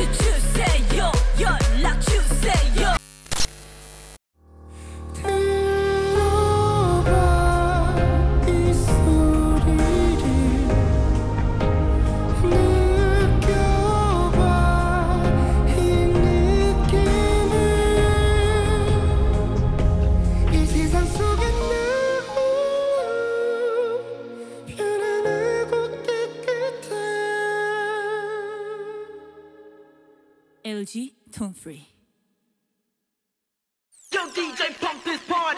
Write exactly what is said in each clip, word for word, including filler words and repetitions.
주세요. 연락 주세요. 엘지 Tone Free. Yo 디제이 pump this party.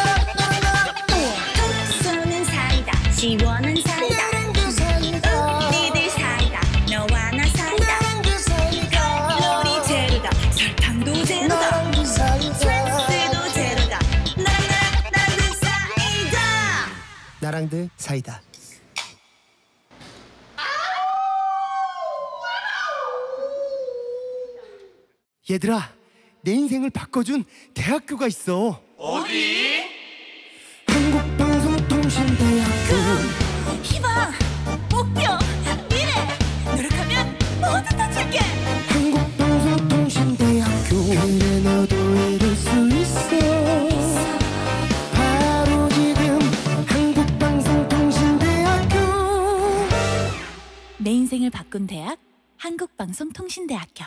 쏘는 사이다 시원한 사이다 니들 사이다 너와 나 사이다 칼로리 제로다 설탕도 제로다 스트레스도 제로다 나랑 나랑 사이다 나랑들 사이다. 얘들아, 내 인생을 바꿔준 대학교가 있어. 어디? 한국방송통신대학교. 희망, 목표, 미래. 노력하면 뭐든 다 줄게. 한국방송통신대학교. 근데 너도 이룰 수 있어. 바로 지금 한국방송통신대학교. 내 인생을 바꾼 대학 한국방송통신대학교.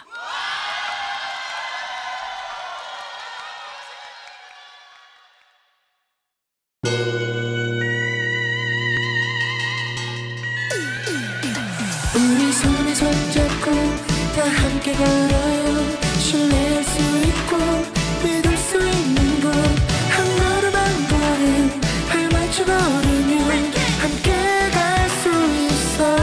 우리 손에 손잡고 다 함께 걸어요. 신뢰할 수 있고 믿을 수 있는 곳. 한 걸음 한 걸음 발맞춰 걸으면 함께 갈 수 있어.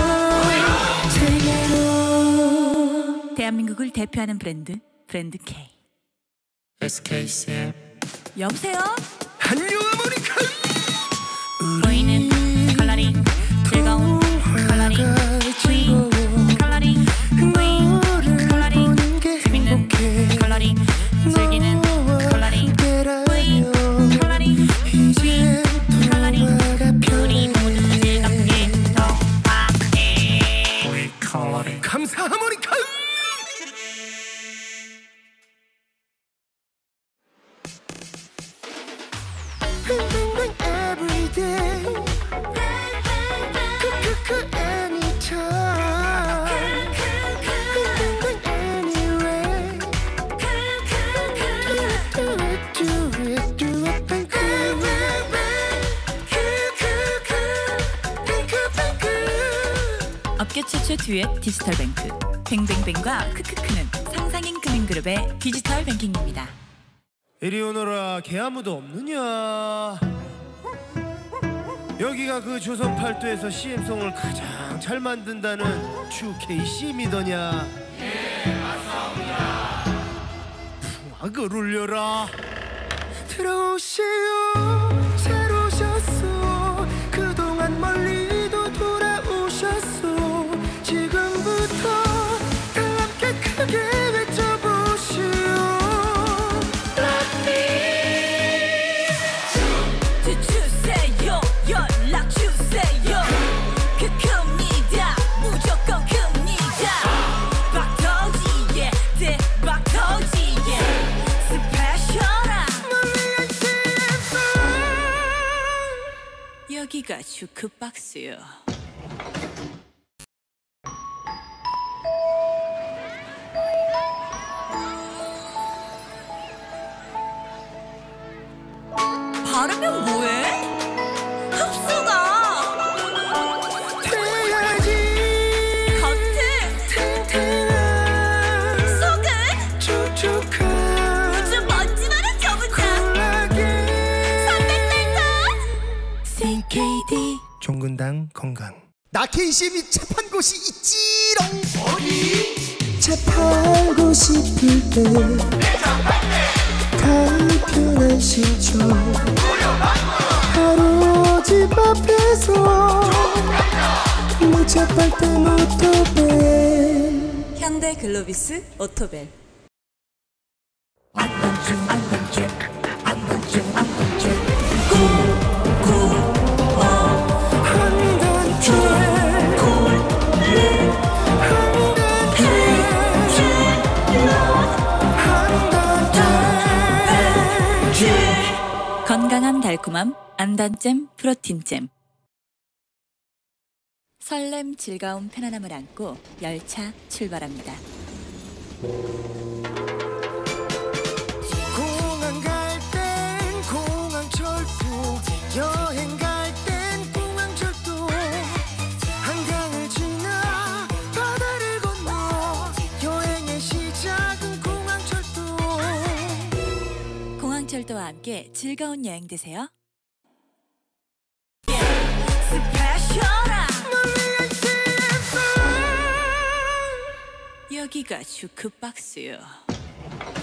세계로. 대한민국을 대표하는 브랜드 브랜드 K. 에스케이씨엠. 여보세요? 한류 아모니카. 보이는 컬러링 즐거운 컬러링 윙 컬러링 윙 컬러링 재밌는 컬러링 즐기는 컬러링 윙 컬러링 윙 컬러링 우리 모두 즐겁게 더하게 컬러링. 감사 하모니카. Every day, anytime, anyway. Do it, do it, do it, thank you. 업계 최초 듀엣 디지털 뱅크 뱅뱅뱅과 크크크는 상상인 금융그룹의 디지털 뱅킹입니다. 이리 오너라. 개 아무도 없느냐? 여기가 그 조선 팔도에서 씨엠송을 가장 잘 만든다는 주케이 씨미더냐? 예, 맞사옵니다. 풍악을 울려라. 들어오시오. 잘 오셨소. 그동안 멀리도 돌아오셨소. 지금부터 다 함께 크게 외쳐보시오. 주세요. 연락 주세요. 그 큽니다. 무조건 큽니다. 박 터지게 대박 터지게 스페셜한 널 위한 씨엠송. 여기가 주크박스요. 바르면 뭐해? 흡수가 돼야지. 겉은 탱탱한 속은 촉촉한 우주 먼지만한 저분장 콜라겐. 삼백 달러 씨케이디. 종근당 건강. 나 케이씨엠이 차 판 곳이 있지롱. 어디? 차 팔고 싶을 때 간편한 신청 바로 집 앞에서 내 차 팔 땐 오토벨. 현대 글로비스 오토벨. 안전증 안전증 안전증 안전증 한단증 한단증 건강한 달콤함 안단잼 프로틴잼. 설렘, 즐거움, 편안함을 안고 열차 출발합니다. 공항 갈 땐 공항철도, 여행 갈 땐 공항철도, 한강을 지나 바다를 건너 여행의 시작은 공항철도. 공항철도와 함께 즐거운 여행 되세요. 여기가 주크박스요.